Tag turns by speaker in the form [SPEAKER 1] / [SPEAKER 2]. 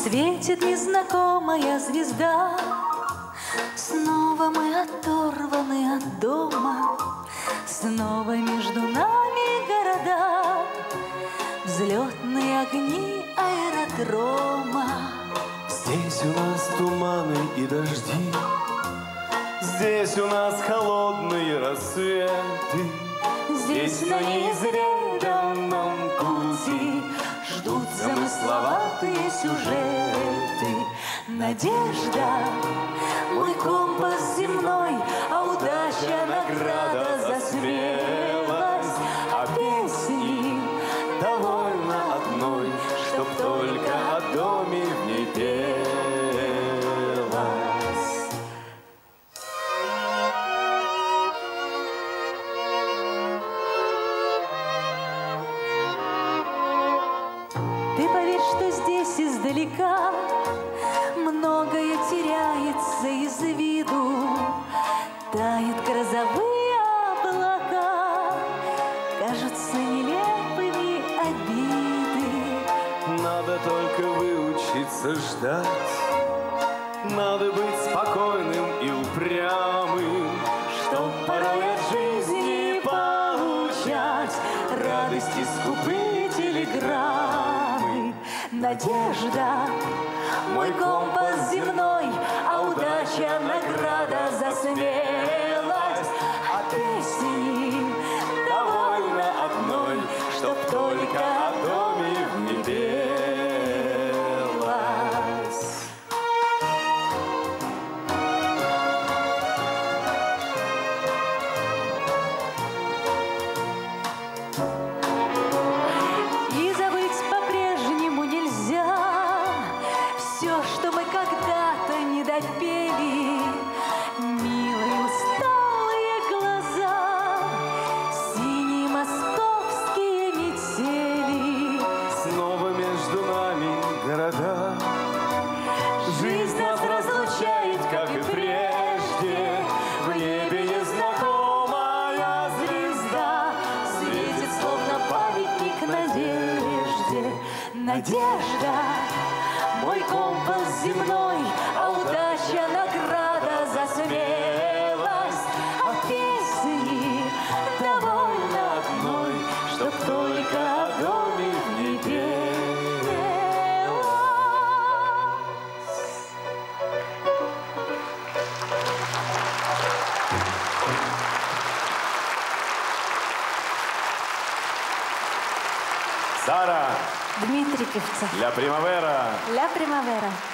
[SPEAKER 1] Светит незнакомая звезда. Снова мы оторваны от дома, снова между нами города, взлетные огни аэродрома.
[SPEAKER 2] Здесь у нас туманы и дожди, здесь у нас холодные рассветы. Здесь на неизведанном пути ждут замысловатые сюжеты.
[SPEAKER 1] Надежда — мой компас земной, а удача — награда за смелость.
[SPEAKER 2] А песни довольно одной, чтоб только о доме в ней пелось.
[SPEAKER 1] Ты поверь, что здесь издалека многое теряется из виду. Тают грозовые облака, кажутся нелепыми обиды.
[SPEAKER 2] Надо только выучиться ждать, надо быть спокойным и упрямым, чтоб порой от жизни получать радости скупые телеграммы.
[SPEAKER 1] Надежда — мой компас земной, а удача — награда за смелость.
[SPEAKER 2] А песни довольно одной, чтоб только о доме в ней пелось.
[SPEAKER 1] И забыть по-прежнему нельзя все, что мы когда-то не допели. Милые усталые глаза, синие московские метели.
[SPEAKER 2] Снова между нами города, жизнь нас разлучает, как и прежде. В небе незнакомая звезда светит, словно памятник надежде.
[SPEAKER 1] Надежда — мой компас земной, а удача — награда за смелость. А песни довольно одной,
[SPEAKER 2] Чтоб только о доме в ней пелось. Sara,
[SPEAKER 1] Дмитрий Певцов.
[SPEAKER 2] La Primavera.
[SPEAKER 1] Ля Примавера.